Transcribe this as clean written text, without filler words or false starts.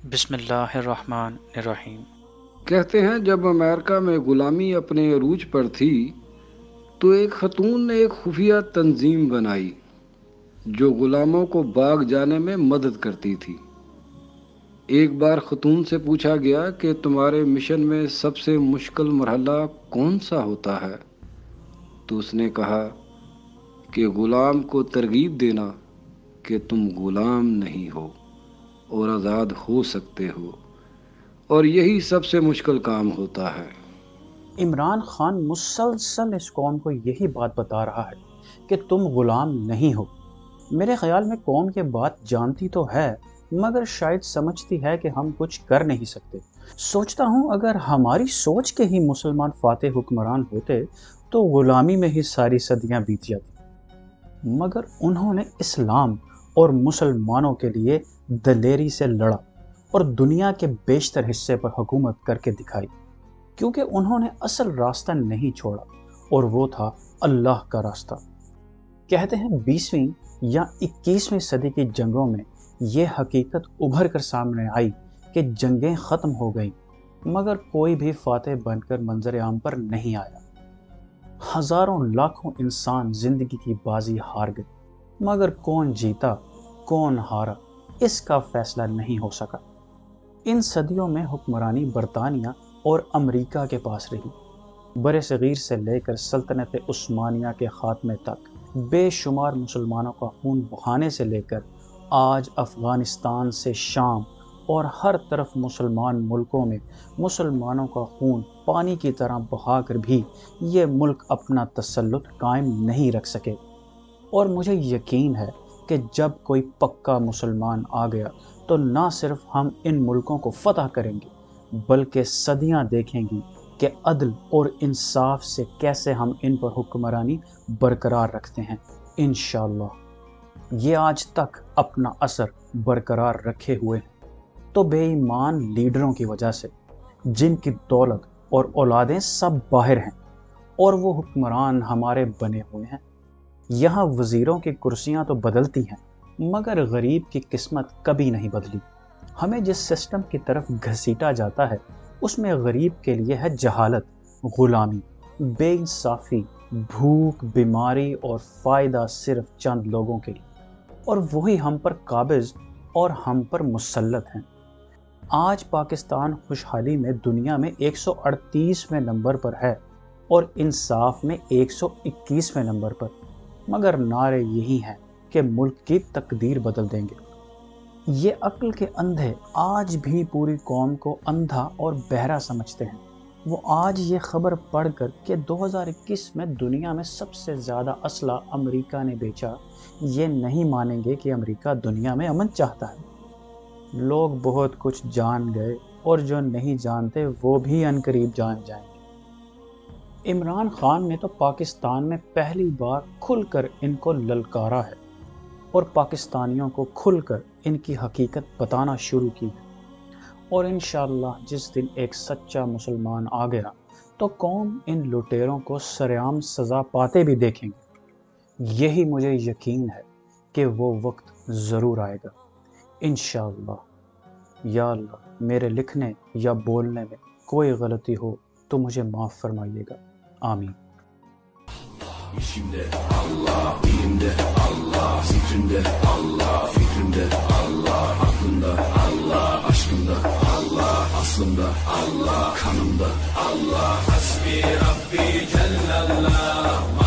بسم اللہ الرحمن الرحیم۔ کہتے ہیں جب امریکہ میں غلامی اپنے عروج پر تھی تو ایک خاتون نے ایک خفیہ تنظیم بنائی جو غلاموں کو بھاگ جانے میں مدد کرتی تھی۔ ایک بار خاتون سے پوچھا گیا کہ تمہارے مشن میں سب سے مشکل مرحلہ کون سا ہوتا ہے، تو اس نے کہا کہ غلام کو ترغیب دینا کہ تم غلام نہیں ہو اور آزاد ہو سکتے ہو، اور یہی سب سے مشکل کام ہوتا ہے۔ عمران خان مسلسل اس قوم کو یہی بات بتا رہا ہے کہ تم غلام نہیں ہو۔ میرے خیال میں قوم یہ بات جانتی تو ہے مگر شاید سمجھتی ہے کہ ہم کچھ کر نہیں سکتے۔ سوچتا ہوں اگر ہماری سوچ کے ہی مسلمان فاتح حکمران ہوتے تو غلامی میں ہی ساری صدیاں بیت جاتی، مگر انہوں نے اسلام اور مسلمانوں کے لیے دلیری سے لڑا اور دنیا کے بیشتر حصے پر حکومت کر کے دکھائی، کیونکہ انہوں نے اصل راستہ نہیں چھوڑا اور وہ تھا اللہ کا راستہ۔ کہتے ہیں 20ویں یا 21ویں صدی کی جنگوں میں یہ حقیقت ابھر کر سامنے آئی کہ جنگیں ختم ہو گئیں مگر کوئی بھی فاتح بن کر منظر عام پر نہیں آیا۔ ہزاروں لاکھوں انسان زندگی کی بازی ہار گئے مگر کون جیتا کون ہارا اس کا فیصلہ نہیں ہو سکا۔ ان صدیوں میں حکمرانی برطانیہ اور امریکہ کے پاس رہی۔ بر صغیر سے لے کر سلطنت عثمانیہ کے خاتمے تک بے شمار مسلمانوں کا خون بہانے سے لے کر آج افغانستان سے شام اور ہر طرف مسلمان ملکوں میں مسلمانوں کا خون پانی کی طرح بہا کر بھی یہ ملک اپنا تسلط قائم نہیں رکھ سکے۔ اور مجھے یقین ہے کہ جب کوئی پکا مسلمان آ گیا تو نہ صرف ہم ان ملکوں کو فتح کریں گے بلکہ صدیاں دیکھیں گی کہ عدل اور انصاف سے کیسے ہم ان پر حکمرانی برقرار رکھتے ہیں انشاءاللہ۔ یہ آج تک اپنا اثر برقرار رکھے ہوئے ہیں تو بے ایمان لیڈروں کی وجہ سے، جن کی دولت اور اولادیں سب باہر ہیں اور وہ حکمران ہمارے بنے ہوئے ہیں۔ یہاں وزیروں کی کرسیاں تو بدلتی ہیں مگر غریب کی قسمت کبھی نہیں بدلی۔ ہمیں جس سسٹم کی طرف گھسیٹا جاتا ہے اس میں غریب کے لیے ہے جہالت، غلامی، بے انصافی، بھوک، بیماری اور فائدہ صرف چند لوگوں کے لیے، اور وہی ہم پر قابض اور ہم پر مسلط ہیں۔ آج پاکستان خوشحالی میں دنیا میں 138ویں نمبر پر ہے اور انصاف میں 121ویں نمبر پر، مگر نعرے یہی ہیں کہ ملک کی تقدیر بدل دیں گے۔ یہ عقل کے اندھے آج بھی پوری قوم کو اندھا اور بہرا سمجھتے ہیں۔ وہ آج یہ خبر پڑھ کر کہ 2021 میں دنیا میں سب سے زیادہ اسلحہ امریکہ نے بیچا یہ نہیں مانیں گے کہ امریکہ دنیا میں امن چاہتا ہے۔ لوگ بہت کچھ جان گئے اور جو نہیں جانتے وہ بھی عنقریب جان جائیں گے۔ عمران خان نے تو پاکستان میں پہلی بار کھل کر ان کو للکارا ہے اور پاکستانیوں کو کھل کر ان کی حقیقت بتانا شروع کی ہے، اور انشاءاللہ جس دن ایک سچا مسلمان آ گیا تو قوم ان لٹیروں کو سرعام سزا پاتے بھی دیکھیں گے۔ یہی مجھے یقین ہے کہ وہ وقت ضرور آئے گا انشاءاللہ۔ یا اللہ میرے لکھنے یا بولنے میں کوئی غلطی ہو تو مجھے معاف فرمائیے گا، آمین۔ İşimde Allah, dilimde Allah, zikrimde Allah, fikrimde Allah, aklımda Allah, aşkımda Allah, aslımda Allah, kanımda Allah. Hasbi Rabbi Cellallah.